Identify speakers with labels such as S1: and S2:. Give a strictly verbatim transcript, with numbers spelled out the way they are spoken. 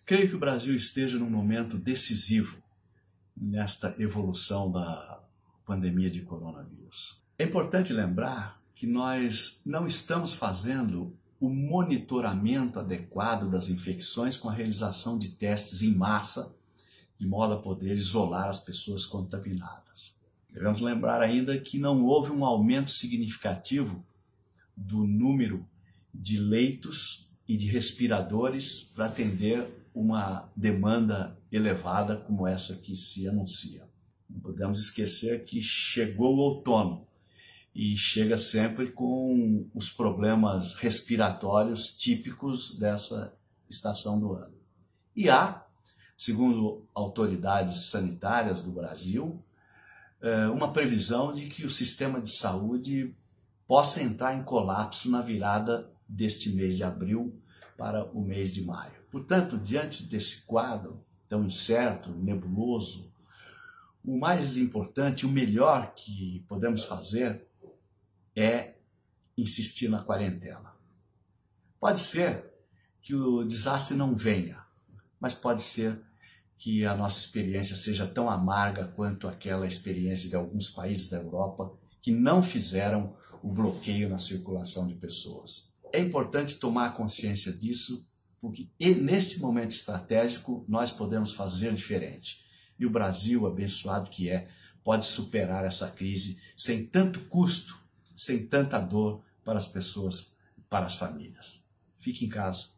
S1: Creio que o Brasil esteja num momento decisivo nesta evolução da pandemia de coronavírus. É importante lembrar que nós não estamos fazendo o monitoramento adequado das infecções com a realização de testes em massa, de modo a poder isolar as pessoas contaminadas. Devemos lembrar ainda que não houve um aumento significativo do número de leitos e de respiradores para atender uma demanda elevada como essa que se anuncia. Não podemos esquecer que chegou o outono e chega sempre com os problemas respiratórios típicos dessa estação do ano. E há, segundo autoridades sanitárias do Brasil, uma previsão de que o sistema de saúde possa entrar em colapso na virada deste mês de abril para o mês de maio. Portanto, diante desse quadro tão incerto, nebuloso, o mais importante, o melhor que podemos fazer é insistir na quarentena. Pode ser que o desastre não venha, mas pode ser que a nossa experiência seja tão amarga quanto aquela experiência de alguns países da Europa que não fizeram o bloqueio na circulação de pessoas. É importante tomar consciência disso, porque neste momento estratégico nós podemos fazer diferente. E o Brasil, abençoado que é, pode superar essa crise sem tanto custo, sem tanta dor para as pessoas, para as famílias. Fique em casa.